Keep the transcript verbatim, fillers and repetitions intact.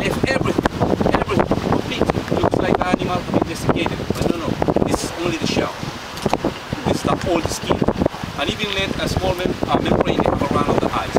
if everything, everything completely looks like an animal to be desiccated, but no, no, this is only the shell. This is the, all the skin. And even let a small mem uh, membrane they have around of the eyes.